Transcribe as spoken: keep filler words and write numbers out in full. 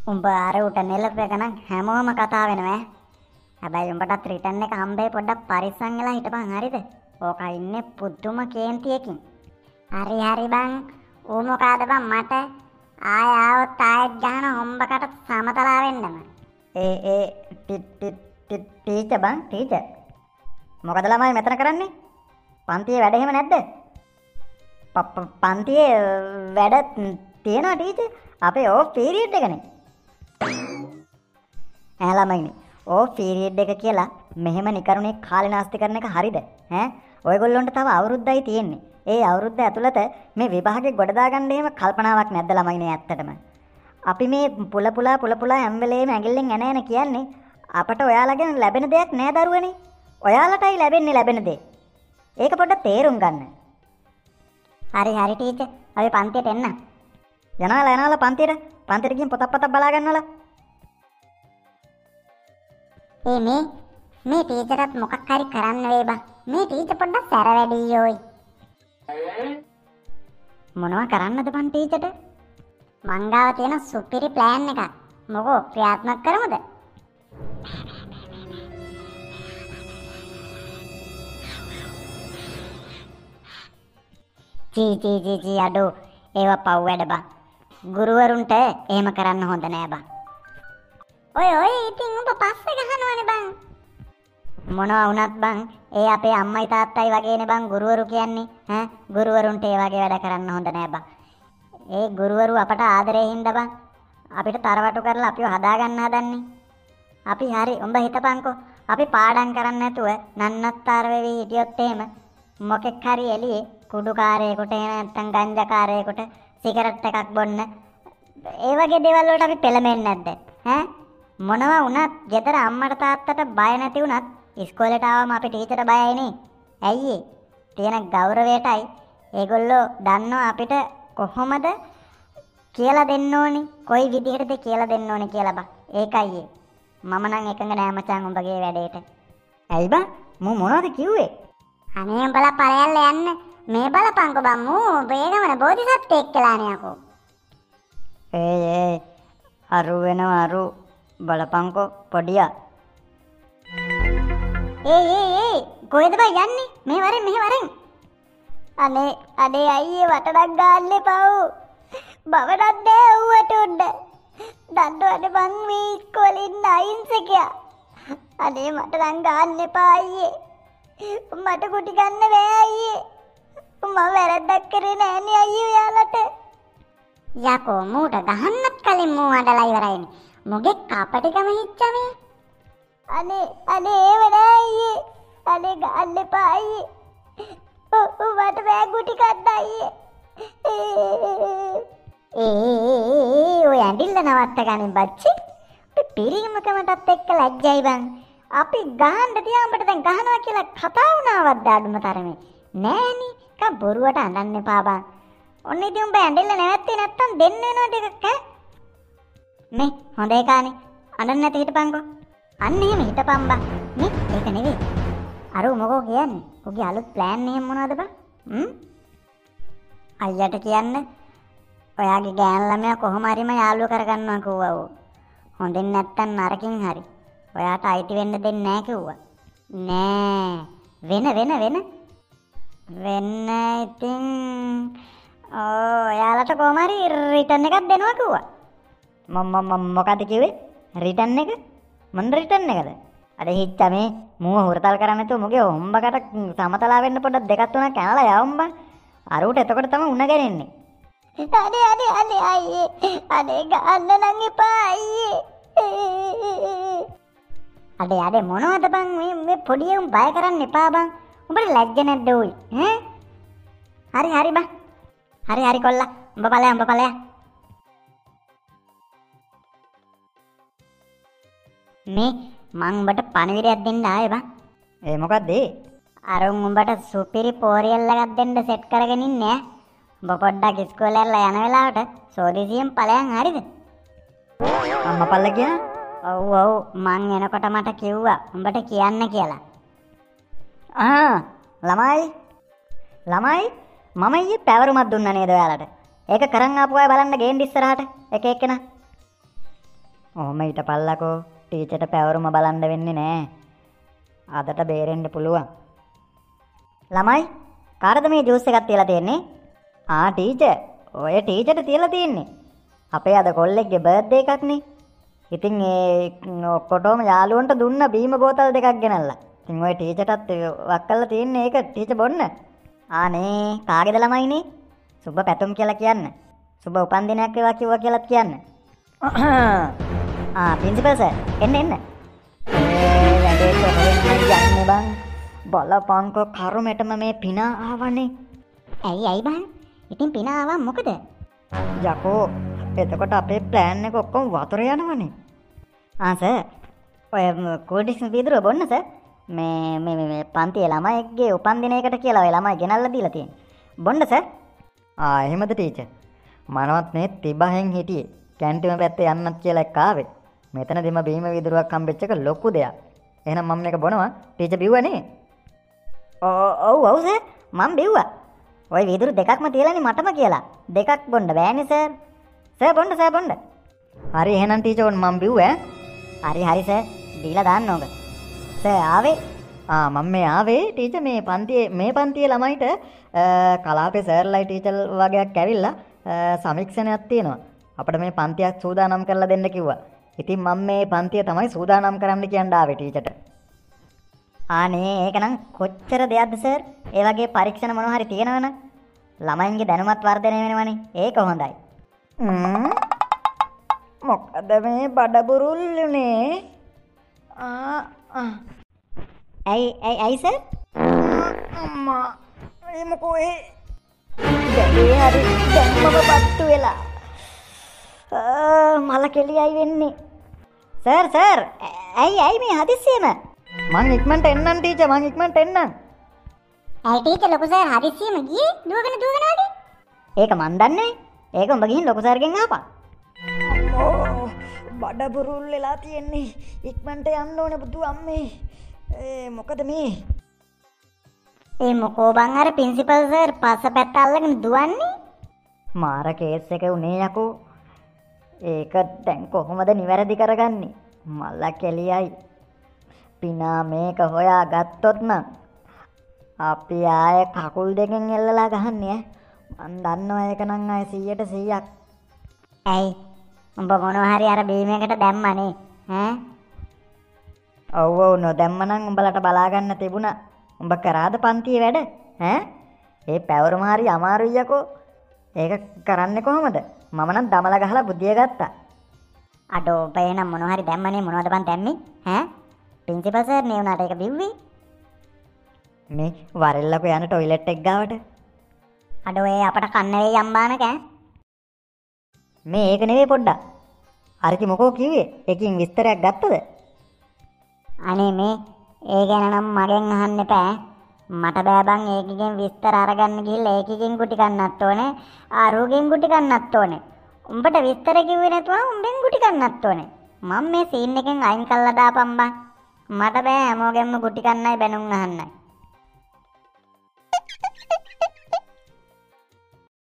උඹ අර උට නෙලපෙක නම් හැමෝම කතා වෙනවා. හැබැයි උඹටත් රිටර්න් එක හම්බෙයි පොඩ්ඩක් පරිස්සම් වෙලා හිටපන් හරිද? ඕක ඉන්නේ පුදුම කේන්තියකින්. හරි හරි බං. ඌ මොකාද බං මට ආය ආවොත් ආයෙත් ගහන හොම්බකට සමතලා වෙන්නම. ඒ ඒ ටීචර් බං ටීචර්. මොකද ළමයි මෙතන කරන්නේ? පන්තියේ වැඩ එහෙම නැද්ද? පන්තියේ වැඩ තියෙනවා ටීචර්. අපේ ඕෆ් පීරියඩ් එකනේ. ඈ ළමයිනේ ඕෆ් පීරියඩ් එක කියලා මෙහෙම නිකරුණේ කාලේ නාස්ති කරන එක හරිද? ඈ ඔයගොල්ලන්ට තව අවුරුද්දයි තියෙන්නේ. ඒ අවුරුද්ද ඇතුළත මේ විභාගේ ගොඩ දාගන්න එහෙම කල්පනාවක් නැද්ද ළමයිනේ ඇත්තටම? අපි මේ පුල පුලා පුල පුලා හැම වෙලේම ඇඟිල්ලෙන් එන එන කියන්නේ අපට ඔයාලගෙන් ලැබෙන දෙයක් නෑ දරුවනේ. ඔයාලටයි ලැබෙන්නේ ලැබෙන දේ. ඒක පොඩ්ඩක් තේරුම් ගන්න. හරි හරි ටීචර්. අපි පන්තියට එන්න. යනාලා යනාලා පන්තියට. පන්තියට ගිහින් පොතක් පතක් බලා ගන්නවලා. ඒ මේ මේ ටීචර්ත් මොකක් හරි කරන්න වෙයි බං. මේ ටීචර් පොඩ්ඩක් සැර වැඩි යෝයි. මොනවා කරන්නද බං ටීචර්ට? මං ගාව තියෙන සුපිරි ප්ලෑන් එකක්. මොකෝ ක්‍රියාත්මක කරමුද? ජී ජී ජී ජී අඩෝ ඒව පව් වැඩ බං. ගුරුවරුන්ට එහෙම කරන්න හොඳ නෑ බං. ඔය ඔය ඉතින් උඹ පස්සේ ගහනවනේ බං. මොනවා වුණත් බං ඒ අපේ අම්මයි තාත්තයි වගේනේ බං ගුරුවරු කියන්නේ. ඈ ගුරුවරුන්ට ඒ වගේ වැඩ කරන්න හොඳ නෑ බං. ඒ ගුරුවරු අපට ආදරේ හින්දා බං අපිට තරවටු කරලා අපිව හදාගන්න හදන්නේ. අපි හරි උඹ හිතපන්කෝ අපි පාඩම් කරන්නේ නැතුව නන්නත්තර වෙවි හිටියොත් එහෙම මොකෙක් හරි එළියේ කුඩුකාරයෙකුට එහෙම නැත්නම් ගංජාකාරයෙකුට සිගරට් එකක් බොන්න ඒ වගේ දේවල් වලට අපි පෙළඹෙන්නේ නැද්ද? ඈ මොනවා වුණත් ගෙදර අම්මට තාත්තට බය නැති වුණත් ඉස්කෝලේට ආවම අපි ටීචර්ට බයයිනේ. ඇයි ඒ? තියෙන ගෞරවයටයි ඒගොල්ලෝ දන්නවා අපිට කොහොමද කියලා දෙන්න ඕනේ. කොයි විදිහටද කියලා දෙන්න ඕනේ කියලා බං. ඒකයි ඒ. මම නම් එකඟ නෑ මචං උඹගේ වැඩේට. ඇයි බං? මම මොනවද කිව්වේ? අනේ උඹලා පරයල්ල යන්න. මේ බලපංකෝ බං මූ වේගමන බෝධිසත්වෙක් කියලානේ යකෝ. ඒ ඒ අරු වෙනවා අරු බලපංකෝ පොඩියා. ඒ ඒ ඒ කොහෙද බං යන්නේ? මේ වරෙන් මෙහෙ වරෙන්. අනේ අනේ අයියේ වටඩක් ගන්න එපා. බවඩක් දේ ඌට උඩ. දඬුවනේ බං මේ ඉස්කෝලේ ඉන්න අයින්සකියා. අනේ මට නම් ගන්න එපා අයියේ. මට කුටි ගන්න බෑ අයියේ. මම වැරද්දක් කරේ නෑනේ අයියේ ඔයාලට. යකෝ මූට ගහන්නත් කලින් මූ අඬලා ඉවරයිනේ. මොගේ කපටිකම හිච්චමේ. අනේ අනේ ඒව නෑ අයියේ. අනේ ගන්න එපා අයියේ. ඔව් මට බෑ කුටි ගන්න අයියේ. ඒ ඔය ඇඬිල්ල නවත්ත ගනින් බච්චි. අපි පිරිමකමටත් එක්ක ලැජ්ජයි බං. අපි ගහන්න තියා උඹට දැන් ගහනවා කියලා කතා වුණාවත් අඩුම තරමේ. නෑනේ. කා බොරුවට අඬන්න එපා බං. ඔන්න ඉතින් උඹ ඇඬිල්ල නැවැත්තේ නැත්තම් දෙන්න වෙනවා ටිකක් ඈ. මේ හොඳ ඒකානේ. අඬන්න නැති හිටපන්කෝ. අන්න එහෙම හිටපන් බං. මේ ඒක නෙවෙයි. අර මොකෝ කියන්නේ? ඔගේ අලුත් ප්ලෑන් එහෙම මොනවද බං? හ්ම්? අයියට කියන්න ඔයාගේ ගෑන් ළමයා කොහොම හරිම යාළුව කරගන්නවා කිව්වා. හොඳින් නැත්තම් නරකින් හරි. ඔයාට අයිති වෙන්න දෙන්නේ නැහැ කිව්වා. නෑ. වෙන වෙන වෙන. වෙන්න ඉතින් ඔව් ඔයාලට කොහොම හරි රිටර්න් එකක් දෙනවා කිව්වා. මම මම මොකද කිව්වේ? රිටර්න් එක? මොන රිටර්න් එකද? අර හිච්ච මේ මූව හොරතල් කරන්නේ නැතුව මොගේ හොම්බකට සමතලා වෙන්න පොඩ්ඩක් දෙකක් තුනක් කනලා යවම් බං. අර උට එතකොට තමයි උණ ගන්නේ. අනේ අනේ අනේ අයියේ. අනේ ගන්න නම් එපා අයියේ. අඩේ අඩේ මොනවද බං මේ මේ පොඩි උන් බය කරන්න එපා බං. උඹට ලැජ්ජ නැද්ද ඔයි? ඈ? හරි හරි බං. හරි හරි කොල්ලා. උඹ ඵලයන් උඹ ඵලයන්. මේ මං උඹට පණිවිඩයක් දෙන්න ආවේ බං. ඒ මොකද්ද ඒ? අර උඹට සුපිරි පෝරියල් එකක් දෙන්න සෙට් කරගෙන ඉන්නේ ඈ. උඹ පොඩ්ඩක් ඉස්කෝලේ යලා යන වෙලාවට සෝදිසියෙන් ඵලයන් හරිද? අම්මා පල්ලා ගියා? ඔව් ඔව් මං එනකොට මට කිව්වා උඹට කියන්න කියලා. ආ ළමයි ළමයි මම ඊයේ පැවරුමක් දුන්නා නේද ඔයාලට? ඒක කරන් ආපු අය බලන්න ගේන්න ඉස්සරහට එක එක්කෙනා. ඔහොම හිටපල්ලකෝ. ටීචර්ට පැවරුම බලන්න වෙන්නේ නෑ. අදට බේරෙන්න පුළුවන්. ළමයි කාටද මේ ජූස් එකක් තියලා තියෙන්නේ? ආ ටීචර්. ඔය ටීචර්ට තියලා තියෙන්නේ. අපේ අද කොල්ලෙක්ගේ බර්ත්ඩේ එකක්නේ. ඉතින් ඒ ඔක්කොටම යාළුවන්ට දුන්න බීම බෝතල් දෙකක් ගෙනල්ලා. ඉතින් ඔය ටීචර්ටත් වක් කරලා තියෙන්නේ ඒක ටීචර් බොන්න. ආනේ කාගේද ළමයිනේ? සුබ පැතුම් කියලා කියන්න. සුබ උපන්දිනයක් වේවා කිව්වා කියලාත් කියන්න. ආ ප්‍රින්සිපල් සර් එන්න එන්න. ඒ වැඩේ කොහෙන්ද යන්නේ බං? බලපංකෝ කරුමෙටම මේ පිනා ආවනේ. ඇයි ඇයි බං? ඉතින් පිනා ආවා මොකද? යකෝ එතකොට අපේ ප්ලෑන් එක ඔක්කොම වතුර යනවනේ. ආ සර් ඔය කෝල් ඩ්‍රින්ක්ස් වීදුරුව බොන්න සර්. මේ මේ මේ පන්තියේ ළමයිගේ උපන්දිනයකට කියලා ඔය ළමයි ගෙනල්ලා දීලා තියෙන්නේ. බොන්න සර්. ආ එහෙමද ටීචර්? මනවත් මේ තිබහෙන් හිටියේ. කැන්ටිම පැත්තේ යන්නත් කියලා එක්ක ආවේ. මෙතනදිම බීම වීදුරුවක් හම්බෙච්ච එක ලොකු දෙයක්. එහෙනම් මම මේක බොනවා. ටීචර් බිව්වනේ. ඔව් ඔව් සර් මම බිව්වා. ඔය වීදුරු දෙකක්ම තියලානේ මටම කියලා. දෙකක් බොන්න බෑනේ සර්. සර් බොන්න සර් බොන්න. හරි එහෙනම් ටීචර් ඔන්න මම බිව්වා. හරි හරි සර්. දීලා දාන්න ඕක. සර් ආවේ. ආ මම මේ ආවේ ටීචර් මේ පන්තියේ මේ පන්තියේ ළමයිට කලාපේ සර්ලයි ටීචර් වගේක් ඇවිල්ලා සමීක්ෂණයක් තියෙනවා. අපිට මේ පන්තියක් සූදානම් කරලා දෙන්න කිව්වා. ඉතින් මම මේ පන්තිය තමයි සූදානම් කරන්න කියන්න ආවේ ටීචර්ට. ආනේ ඒක නම් කොච්චර දෙයක්ද සර්? ඒ වගේ පරීක්ෂණ මොනවා හරි තියෙනවනම් ළමයින්ගේ දැනුමත් වර්ධනය වෙනවනේ. ඒක හොඳයි. ම්ම් මොකද මේ බඩබුරුල්ලුනේ? ආ ආ ඇයි ඇයි ඇයි සර්? අම්මා මේ මොකෝ ඒ දැලේ හරි දැම්මම පත්තු වෙලා. මල කෙලියයි වෙන්නේ. සර් සර් ඇයි ඇයි මේ හදිස්සියෙම? මං ඉක්මනට එන්නම් ටීචර් මං ඉක්මනට එන්නම්. ඇයි ටීචර් ලොකු සර් හදිස්සියෙම ගියේ? දුවගෙන දුවගෙන වගේ. ඒක මන් දන්නේ. ඒක උඹ ගිහින් ලොකු සර්ගෙන් ආපන්. අම්මෝ බඩ බුරුල් වෙලා තියෙන්නේ. ඉක්මනට යන්න ඕනේ බුදු අම්මේ. ඒ මොකද මේ? ඒ මොකෝ බං අර ප්‍රින්සිපල් සර් පස්සපැත්ත අල්ලගෙන දුවන්නේ? මාර කේස් එක උනේ යකෝ. ඒක දැන් කොහොමද නිවැරදි කරගන්නේ? මල්ල කෙලියයි. පිනා මේක හොයා ගත්තොත් නම් අපි ආයේ කකුල් දෙකෙන් එල්ලලා ගහන්නේ ඈ. මන් දන්නවා ඒක නම් ආයේ සීයට සීයක්. ඇයි? උඹ මොනවා හරි අර බීමයකට දැම්මනේ ඈ? ඔව් ඔව් නොදැම්ම නම් උඹලට බලා ගන්න තිබුණා. උඹ කරාද පන්තියේ වැඩ ඈ? ඒ පැවරුම හරි අමාරුයි යකෝ. ඒක කරන්නේ කොහොමද? මම නම් දමලා ගහලා බුද්ධිය ගත්තා. අඩෝ ඔබ එනම් මොනවා හරි දැම්මනේ මොනවද බං දැම්මේ ඈ? ප්‍රින්සිපල් සර් නේ උනාට ඒක බිව්වේ. මේ වරෙල්ලකෝ යන টয়ලට් එක ගාවට. අඩෝ ඒ අපට කන්න වෙයි අම්බානක ඈ. මේ ඒක නෙවෙයි පොඩ්ඩක්. අරකි මොකෝ කිව්වේ? එකකින් විස්තරයක් ගත්තද? අනේ මේ ඒ ගැන නම් මගෙන් අහන්න එපා. මට බෑ බං ඒකකින් විස්තර අරගන්න ගිහිල්ලා ඒකකින් ගුටි කන්නත් ඕනේ. ආරෝගෙන් ගුටි කන්නත් ඕනේ. උඹට විස්තර කිව්වේ නැතුව උඹෙන් ගුටි කන්නත් ඕනේ. මම මේ සීන් එකෙන් අයින් කළා දාපන් බං. මට බෑ හැමෝගෙන්ම ගුටි කන්නයි බැනුම් අහන්නයි.